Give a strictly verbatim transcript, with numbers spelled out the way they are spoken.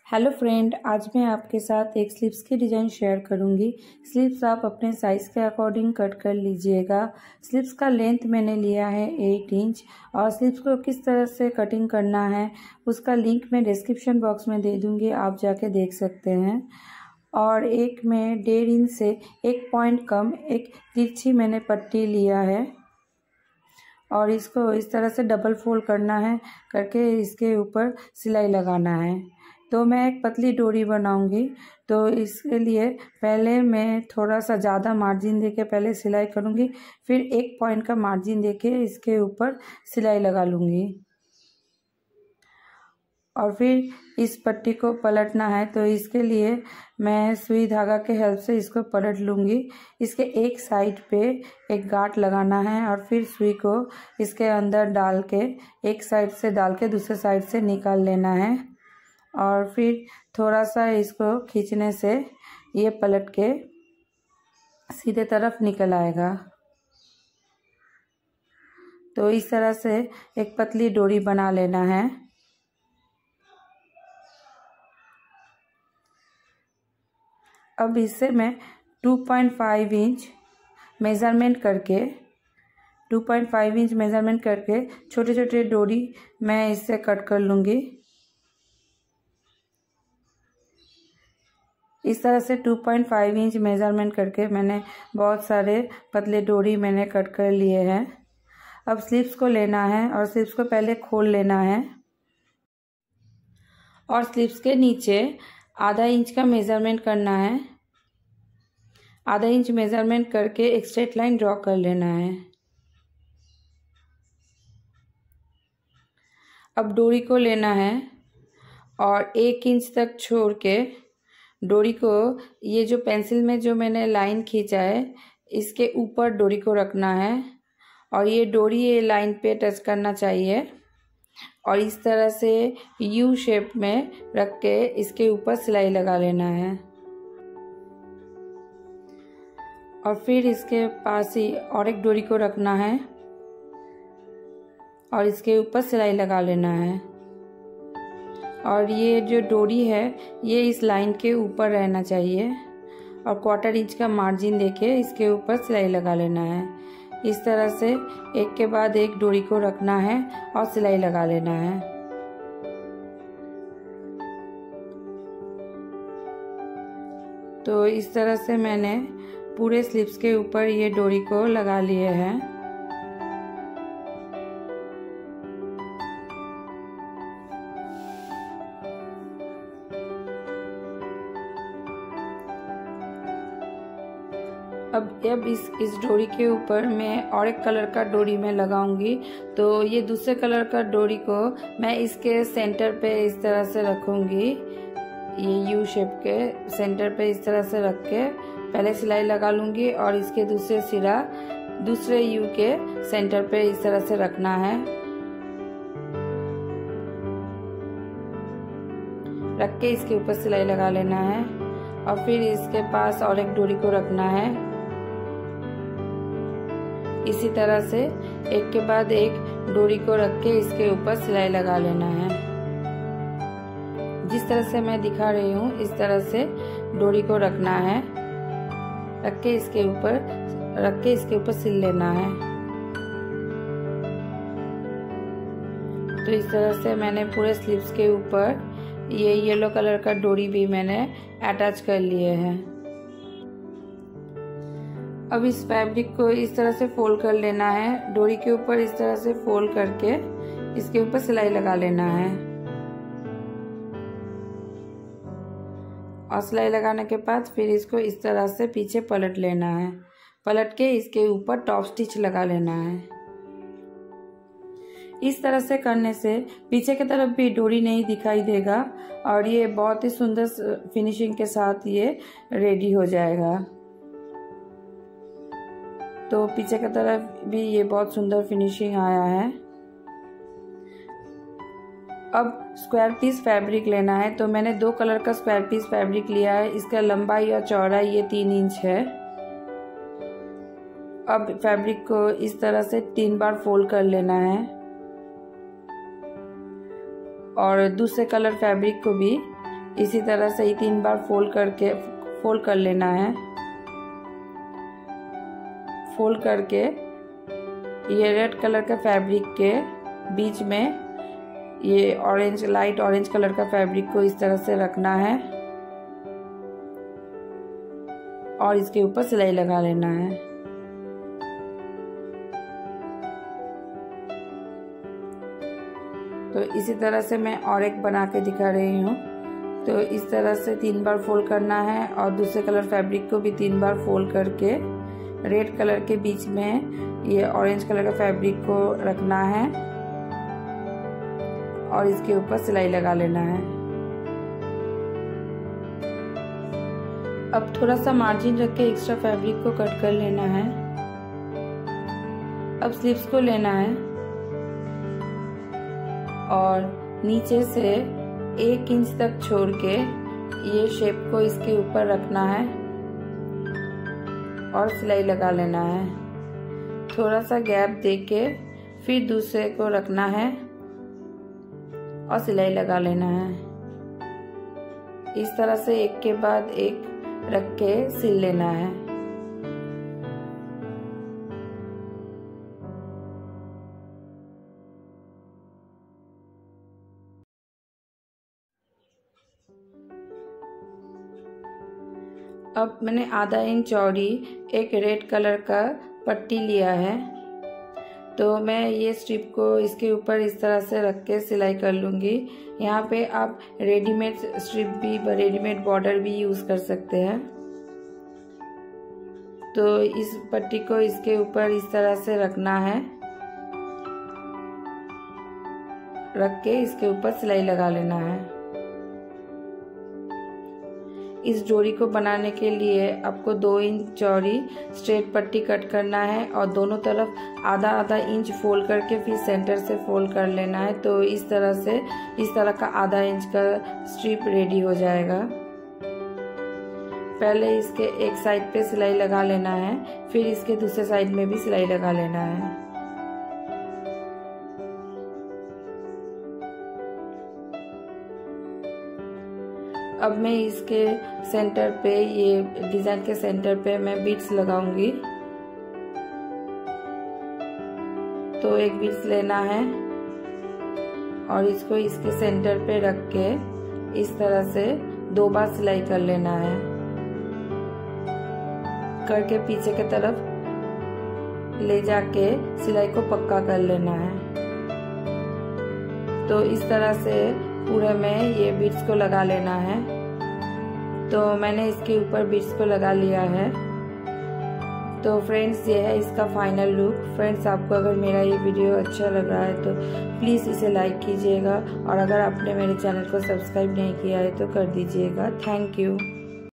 Hello friend, आज मैं आपके साथ एक स्लीव्स की डिज़ाइन शेयर करूंगी। स्लीव्स आप अपने साइज़ के अकॉर्डिंग कट कर लीजिएगा। स्लीव्स का लेंथ मैंने लिया है एट इंच और स्लीव्स को किस तरह से कटिंग करना है उसका लिंक मैं डिस्क्रिप्शन बॉक्स में दे दूंगी, आप जाके देख सकते हैं। और एक में डेढ़ इंच से एक पॉइंट कम एक तिरछी मैंने पट्टी लिया है और इसको इस तरह से डबल फोल्ड करना है, करके इसके ऊपर सिलाई लगाना है। तो मैं एक पतली डोरी बनाऊंगी, तो इसके लिए पहले मैं थोड़ा सा ज़्यादा मार्जिन देके पहले सिलाई करूंगी, फिर एक पॉइंट का मार्जिन देके इसके ऊपर सिलाई लगा लूँगी और फिर इस पट्टी को पलटना है। तो इसके लिए मैं सुई धागा के हेल्प से इसको पलट लूँगी। इसके एक साइड पे एक गांठ लगाना है और फिर सुई को इसके अंदर डाल के एक साइड से डाल के दूसरे साइड से निकाल लेना है और फिर थोड़ा सा इसको खींचने से ये पलट के सीधे तरफ निकल आएगा। तो इस तरह से एक पतली डोरी बना लेना है। अब इससे मैं two point five inch measurement करके two point five inch measurement करके छोटे छोटे डोरी मैं इससे कट कर लूँगी। इस तरह से two point five inch measurement करके मैंने बहुत सारे पतले डोरी मैंने कट कर लिए हैं। अब स्लीव्स को लेना है और स्लीव्स को पहले खोल लेना है और स्लीव्स के नीचे आधा इंच का मेज़रमेंट करना है। आधा इंच मेज़रमेंट करके एक स्ट्रेट लाइन ड्रॉ कर लेना है। अब डोरी को लेना है और एक इंच तक छोड़ के डोरी को, ये जो पेंसिल में जो मैंने लाइन खींचा है इसके ऊपर डोरी को रखना है और ये डोरी ये लाइन पे टच करना चाहिए और इस तरह से यू शेप में रख के इसके ऊपर सिलाई लगा लेना है और फिर इसके पास ही और एक डोरी को रखना है और इसके ऊपर सिलाई लगा लेना है और ये जो डोरी है ये इस लाइन के ऊपर रहना चाहिए और क्वार्टर इंच का मार्जिन देके इसके ऊपर सिलाई लगा लेना है। इस तरह से एक के बाद एक डोरी को रखना है और सिलाई लगा लेना है। तो इस तरह से मैंने पूरे स्लीव्स के ऊपर ये डोरी को लगा लिए हैं। अब अब इस इस डोरी के ऊपर मैं और एक कलर का डोरी मैं लगाऊंगी। तो ये दूसरे कलर का डोरी को मैं इसके सेंटर पे इस तरह से रखूंगी, ये यू शेप के सेंटर पे इस तरह से रख के पहले सिलाई लगा लूंगी और इसके दूसरे सिरा दूसरे यू के सेंटर पे इस तरह से रखना है। रख के इसके ऊपर सिलाई लगा लेना है और फिर इसके पास और एक डोरी को रखना है। इसी तरह से एक के बाद एक डोरी को रख के इसके ऊपर सिलाई लगा लेना है। जिस तरह से मैं दिखा रही हूँ इस तरह से डोरी को रखना है, रख के इसके ऊपर रख के इसके ऊपर सिल लेना है। तो इस तरह से मैंने पूरे स्लीव्स के ऊपर ये येलो कलर का डोरी भी मैंने अटैच कर लिए हैं। अब इस फैब्रिक को इस तरह से फोल्ड कर लेना है, डोरी के ऊपर इस तरह से फोल्ड करके इसके ऊपर सिलाई लगा लेना है और सिलाई लगाने के बाद फिर इसको इस तरह से पीछे पलट लेना है। पलट के इसके ऊपर टॉप स्टिच लगा लेना है। इस तरह से करने से पीछे की तरफ भी डोरी नहीं दिखाई देगा और ये बहुत ही सुंदर फिनिशिंग के साथ ये रेडी हो जाएगा। तो पीछे की तरफ भी ये बहुत सुंदर फिनिशिंग आया है। अब स्क्वायर पीस फैब्रिक लेना है। तो मैंने दो कलर का स्क्वायर पीस फैब्रिक लिया है। इसका लंबाई और चौड़ाई ये तीन इंच है। अब फैब्रिक को इस तरह से तीन बार फोल्ड कर लेना है और दूसरे कलर फैब्रिक को भी इसी तरह से ही तीन बार फोल्ड करके फोल्ड कर लेना है। फोल्ड करके ये रेड कलर का फैब्रिक के बीच में ये ऑरेंज लाइट ऑरेंज कलर का फैब्रिक को इस तरह से रखना है और इसके ऊपर सिलाई लगा लेना है। तो इसी तरह से मैं और एक बना के दिखा रही हूँ। तो इस तरह से तीन बार फोल्ड करना है और दूसरे कलर फैब्रिक को भी तीन बार फोल्ड करके रेड कलर के बीच में ये ऑरेंज कलर का फैब्रिक को रखना है और इसके ऊपर सिलाई लगा लेना है। अब थोड़ा सा मार्जिन रख के एक्स्ट्रा फैब्रिक को कट कर लेना है। अब स्लीव्स को लेना है और नीचे से एक इंच तक छोड़ के ये शेप को इसके ऊपर रखना है और सिलाई लगा लेना है। थोड़ा सा गैप देके फिर दूसरे को रखना है और सिलाई लगा लेना है। इस तरह से एक के बाद एक रख के सिल लेना है। अब मैंने आधा इंच चौड़ी एक रेड कलर का पट्टी लिया है। तो मैं ये स्ट्रिप को इसके ऊपर इस तरह से रख के सिलाई कर लूँगी। यहाँ पे आप रेडीमेड स्ट्रिप भी रेडीमेड बॉर्डर भी यूज़ कर सकते हैं। तो इस पट्टी को इसके ऊपर इस तरह से रखना है, रख के इसके ऊपर सिलाई लगा लेना है। इस जोड़ी को बनाने के लिए आपको दो इंच चौड़ी स्ट्रेट पट्टी कट करना है और दोनों तरफ आधा आधा इंच फोल्ड करके फिर सेंटर से फोल्ड कर लेना है। तो इस तरह से इस तरह का आधा इंच का स्ट्रिप रेडी हो जाएगा। पहले इसके एक साइड पे सिलाई लगा लेना है, फिर इसके दूसरे साइड में भी सिलाई लगा लेना है। अब मैं इसके सेंटर पे ये डिजाइन के सेंटर पे मैं बीड्स लगाऊंगी। तो एक बीड्स लेना है और इसको इसके सेंटर पे रख के इस तरह से दो बार सिलाई कर लेना है। करके पीछे की तरफ ले जाके सिलाई को पक्का कर लेना है। तो इस तरह से पूरे में ये बीड्स को लगा लेना है। तो मैंने इसके ऊपर बीड्स को लगा लिया है। तो फ्रेंड्स ये है इसका फाइनल लुक। फ्रेंड्स आपको अगर मेरा ये वीडियो अच्छा लग रहा है तो प्लीज़ इसे लाइक कीजिएगा और अगर आपने मेरे चैनल को सब्सक्राइब नहीं किया है तो कर दीजिएगा। Thank you.